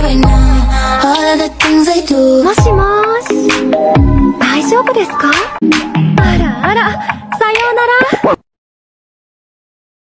right now. All of the things I do. もしもーし、大丈夫ですか？あらあら、さようなら。